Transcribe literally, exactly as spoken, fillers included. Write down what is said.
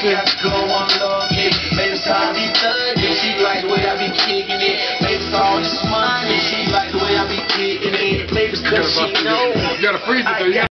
Maybe I go on love it. Maybe it's how I be thugging. She like the way I be kicking it. Maybe it's all this money. She like the way I be getting it. Maybe it's cause she know. You gotta freeze it though.